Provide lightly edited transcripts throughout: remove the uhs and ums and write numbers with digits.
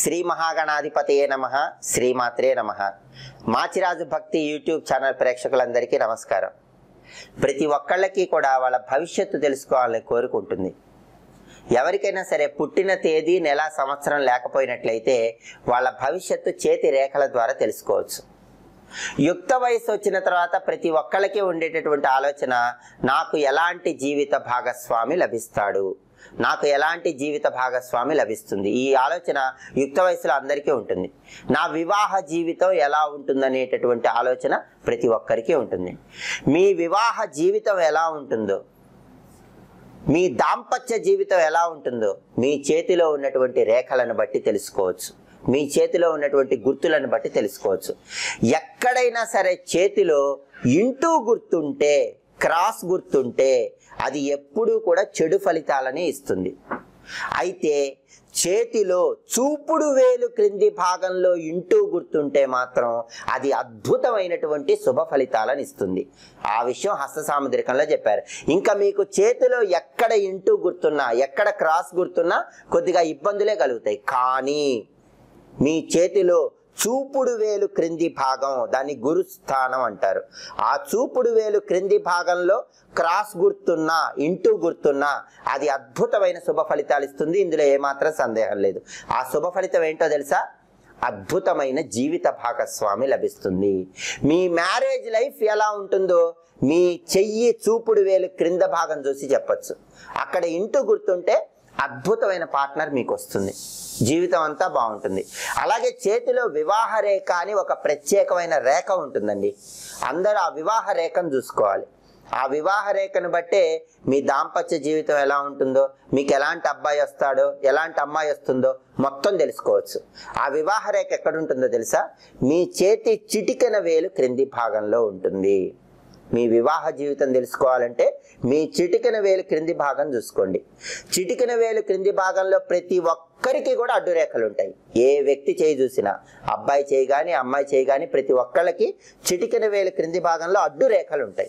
శ్రీ మహాగణాధిపతయే నమః, శ్రీమాత్రే నమః. మాచిరాజు భక్తి యూట్యూబ్ ఛానల్ ప్రేక్షకులందరికీ నమస్కారం. ప్రతి ఒక్కళ్ళకి కూడా వాళ్ళ భవిష్యత్తు తెలుసుకోవాలని కోరుకుంటుంది. ఎవరికైనా సరే పుట్టిన తేదీ, నెల, సంవత్సరం లేకపోయినట్లయితే వాళ్ళ భవిష్యత్తు చేతి రేఖల ద్వారా తెలుసుకోవచ్చు. యుక్త వయసు వచ్చిన తర్వాత ప్రతి ఒక్కళ్ళకి ఉండేటటువంటి ఆలోచన, నాకు ఎలాంటి జీవిత భాగస్వామి లభిస్తాడు, నాకు ఎలాంటి జీవిత భాగస్వామి లభిస్తుంది. ఈ ఆలోచన యుక్త వయసులో అందరికీ ఉంటుంది. నా వివాహ జీవితం ఎలా ఉంటుందనేటటువంటి ఆలోచన ప్రతి ఒక్కరికి ఉంటుంది. మీ వివాహ జీవితం ఎలా ఉంటుందో, మీ దాంపత్య జీవితం ఎలా ఉంటుందో మీ చేతిలో ఉన్నటువంటి రేఖలను బట్టి తెలుసుకోవచ్చు. మీ చేతిలో ఉన్నటువంటి గుర్తులను బట్టి తెలుసుకోవచ్చు. ఎక్కడైనా సరే చేతిలో ఇంటూ గుర్తుంటే, క్రాస్ గుర్తుంటే అది ఎప్పుడూ కూడా చెడు ఫలితాలని ఇస్తుంది. అయితే చేతిలో చూపుడు వేలు క్రింది భాగంలో ఇంటూ గుర్తుంటే మాత్రం అది అద్భుతమైనటువంటి శుభ ఫలితాలను ఇస్తుంది. ఆ విషయం హస్త సాముద్రికంలో చెప్పారు. ఇంకా మీకు చేతిలో ఎక్కడ ఇంటూ గుర్తున్నా, ఎక్కడ క్రాస్ గుర్తున్నా కొద్దిగా ఇబ్బందులే కలుగుతాయి. కానీ మీ చేతిలో చూపుడు వేలు క్రింది భాగం, దాన్ని గురుస్థానం అంటారు. ఆ చూపుడు వేలు క్రింది భాగంలో క్రాస్ గుర్తున్నా, ఇంటూ గుర్తున్నా అది అద్భుతమైన శుభ ఫలితాలు ఇస్తుంది. ఇందులో ఏమాత్రం సందేహం లేదు. ఆ శుభ ఫలితం ఏంటో తెలుసా? అద్భుతమైన జీవిత భాగస్వామి లభిస్తుంది. మీ మ్యారేజ్ లైఫ్ ఎలా ఉంటుందో మీ చెయ్యి చూపుడు వేలు క్రింద భాగం చూసి చెప్పచ్చు. అక్కడ ఇంటూ గుర్తుంటే అద్భుతమైన పార్ట్నర్ మీకు వస్తుంది, జీవితం అంతా బాగుంటుంది. అలాగే చేతిలో వివాహ రేఖ అని ఒక ప్రత్యేకమైన రేఖ ఉంటుందండి. అందరూ ఆ వివాహ రేఖను చూసుకోవాలి. ఆ వివాహ రేఖను బట్టే మీ దాంపత్య జీవితం ఎలా ఉంటుందో, మీకు ఎలాంటి అబ్బాయి వస్తాడో, ఎలాంటి అమ్మాయి వస్తుందో మొత్తం తెలుసుకోవచ్చు. ఆ వివాహ రేఖ ఎక్కడుంటుందో తెలుసా? మీ చేతి చిటికెన వేలు క్రింది భాగంలో ఉంటుంది. మీ వివాహ జీవితం తెలుసుకోవాలంటే మీ చిటికెన వేలు క్రింది భాగం చూసుకోండి. చిటికెన వేలు క్రింది భాగంలో ప్రతి ఒక్కరికి కూడా అడ్డు రేఖలు ఉంటాయి. ఏ వ్యక్తి చేయి చూసినా, అబ్బాయి చేయి కానీ అమ్మాయి చేయి కానీ ప్రతి ఒక్కళ్ళకి చిటికెన వేలు క్రింది భాగంలో అడ్డు రేఖలు ఉంటాయి.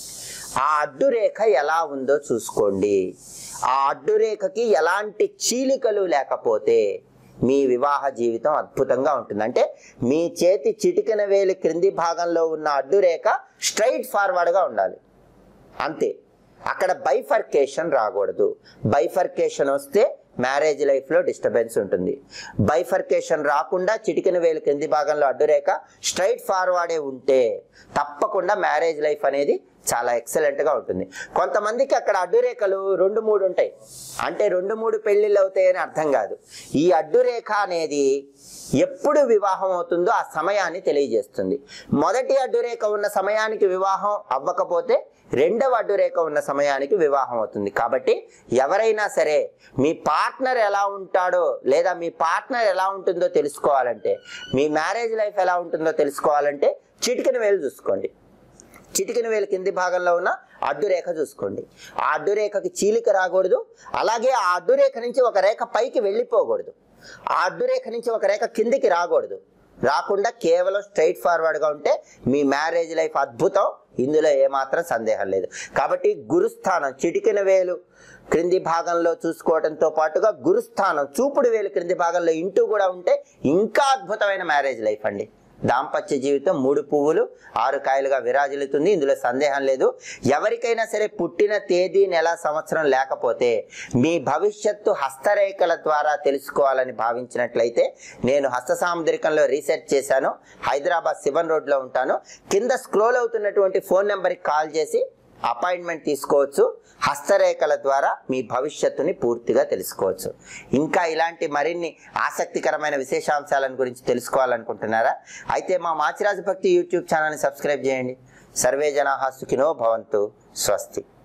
ఆ అడ్డు రేఖ ఎలా ఉందో చూసుకోండి. ఆ అడ్డు రేఖకి ఎలాంటి చీలికలు లేకపోతే మీ వివాహ జీవితం అద్భుతంగా ఉంటుంది. అంటే మీ చేతి చిటికెన వేలు క్రింది భాగంలో ఉన్న అడ్డు రేఖ స్ట్రైట్ ఫార్వర్డ్గా ఉండాలి, అంతే. అక్కడ బైఫర్కేషన్ రాకూడదు. బైఫర్కేషన్ వస్తే మ్యారేజ్ లైఫ్లో డిస్టర్బెన్స్ ఉంటుంది. బైఫర్కేషన్ రాకుండా చిటికెన వేలు కింది భాగంలో అడ్డురేఖ స్ట్రైట్ ఫార్వర్డే ఉంటే తప్పకుండా మ్యారేజ్ లైఫ్ అనేది చాలా ఎక్సలెంట్గా ఉంటుంది. కొంతమందికి అక్కడ అడ్డురేఖలు 2-3 ఉంటాయి. అంటే 2-3 పెళ్ళిళ్ళు అవుతాయని అర్థం కాదు. ఈ అడ్డురేఖ అనేది ఎప్పుడు వివాహం అవుతుందో ఆ సమయాన్ని తెలియజేస్తుంది. మొదటి అడ్డురేఖ ఉన్న సమయానికి వివాహం అవ్వకపోతే రెండవ అడ్డురేఖ ఉన్న సమయానికి వివాహం అవుతుంది. కాబట్టి ఎవరైనా సరే మీ పార్ట్నర్ ఎలా ఉంటాడో లేదా మీ పార్ట్నర్ ఎలా ఉంటుందో తెలుసుకోవాలంటే, మీ మ్యారేజ్ లైఫ్ ఎలా ఉంటుందో తెలుసుకోవాలంటే చిటికెన వేలు చూసుకోండి. చిటికెన వేలు కింది భాగంలో ఉన్న అడ్డురేఖ చూసుకోండి. ఆ అడ్డురేఖకి చీలిక రాకూడదు. అలాగే ఆ అడ్డురేఖ నుంచి ఒక రేఖ పైకి వెళ్ళిపోకూడదు. ఆ అడ్డురేఖ నుంచి ఒక రేఖ కిందికి రాకూడదు. రాకుండా కేవలం స్ట్రైట్ ఫార్వర్డ్గా ఉంటే మీ మ్యారేజ్ లైఫ్ అద్భుతం. ఇందులో ఏమాత్రం సందేహం లేదు. కాబట్టి గురుస్థానం చిటికెన వేలు క్రింది భాగంలో చూసుకోవడంతో పాటుగా గురుస్థానం చూపుడు వేలు క్రింది భాగంలో ఇంటూ కూడా ఉంటే ఇంకా అద్భుతమైన మ్యారేజ్ లైఫ్ అండి. దాంపత్య జీవితం 3 పువ్వులు 6 కాయలుగా విరాజిల్లుతుంది. ఇందులో సందేహం లేదు. ఎవరికైనా సరే పుట్టిన తేదీ, నెల, సంవత్సరం లేకపోతే మీ భవిష్యత్తు హస్తరేఖల ద్వారా తెలుసుకోవాలని భావించినట్లయితే నేను హస్త సాముద్రికంలో రీసెర్చ్ చేశాను. హైదరాబాద్ శివన్ రోడ్లో ఉంటాను. కింద స్క్రోల్ అవుతున్నటువంటి ఫోన్ నెంబర్కి కాల్ చేసి అపాయింట్మెంట్ తీసుకోవచ్చు. హస్తరేఖల ద్వారా మీ భవిష్యత్తుని పూర్తిగా తెలుసుకోవచ్చు. ఇంకా ఇలాంటి మరిన్ని ఆసక్తికరమైన విశేషాంశాలను గురించి తెలుసుకోవాలనుకుంటున్నారా? అయితే మా మాచిరాజు భక్తి యూట్యూబ్ ఛానల్ని సబ్స్క్రైబ్ చేయండి. సర్వే జనాః సుఖినో భవంతు. స్వస్తి.